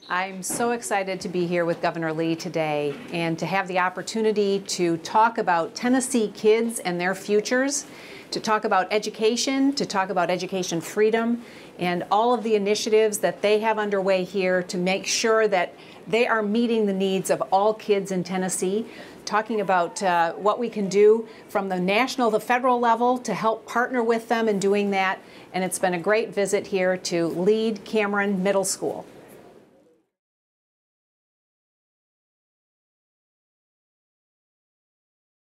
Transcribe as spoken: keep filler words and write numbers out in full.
I'm so excited to be here with Governor Lee today and to have the opportunity to talk about Tennessee kids and their futures, to talk about education, to talk about education freedom, and all of the initiatives that they have underway here to make sure that they are meeting the needs of all kids in Tennessee, talking about uh, what we can do from the national, the federal level to help partner with them in doing that. And it's been a great visit here to Lead Cameron Middle School.